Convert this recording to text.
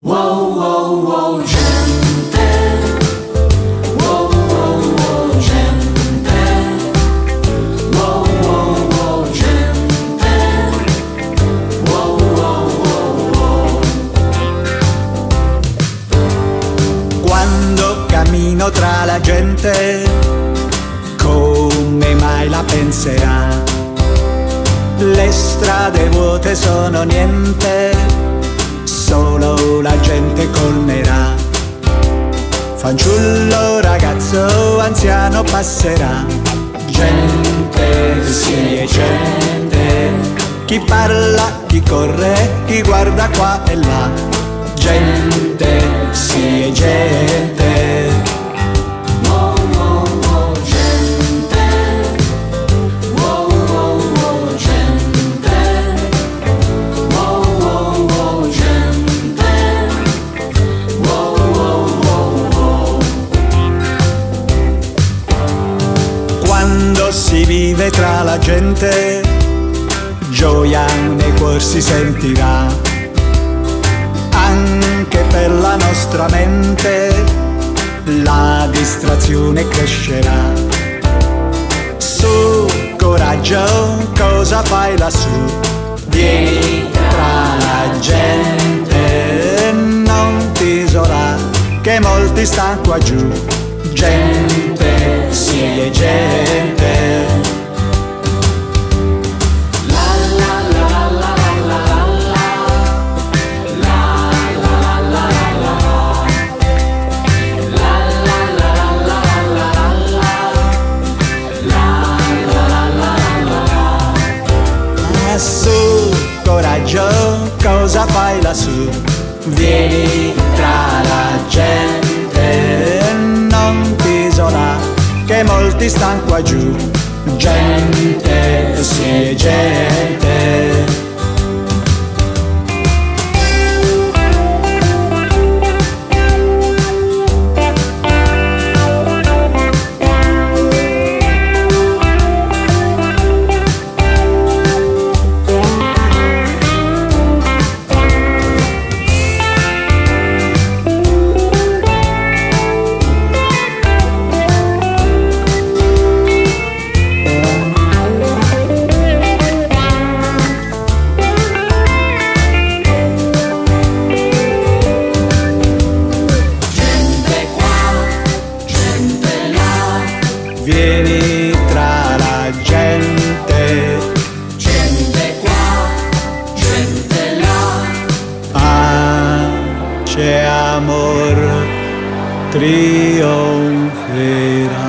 Wow, wow, wow, gente. Wow, wow, wow, gente. Wow, wow, wow, gente. Wow, wow, wow, wow. Quando cammino tra la gente, come mai la penserà? Le strade vuote sono niente, solo la gente colmerà. Fanciullo, ragazzo, anziano passerà. Gente, sì, è gente. Chi parla, chi corre, chi guarda qua e là. Gente, sì, è gente. Wow, wow, wow, gente. Wow, wow, wow, gente. Wow, wow, wow, gente. Wow, wow, wow, wow. Quando si vive tra la gente, gioia nei cuori si sentirà. Anche per la nostra mente la distrazione crescerà. Su, coraggio, cosa fai lassù? Vieni tra la gente, non ti isolare, che molti stanno qua giù. Gente, sì, è gente. Su, coraggio, cosa fai lassù? Vieni tra la gente, non ti isola, che molti stanno qua giù. Gente, sì, è gente. Vieni tra la gente. Gente qua, gente là. Pace, amor, trionferà.